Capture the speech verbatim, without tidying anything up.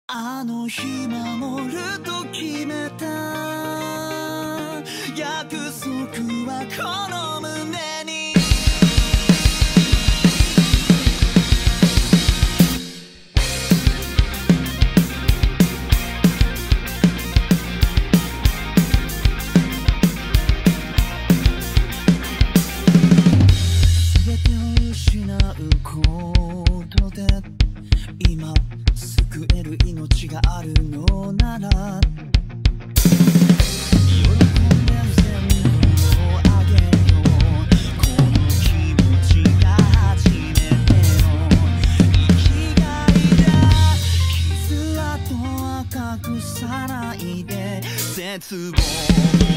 あの日守ると決めた約束はこの胸に全てを失うことで今救える命があるのなら喜んで全部をあげようこの気持ちが初めての生きがいだ傷跡は隠さないで絶望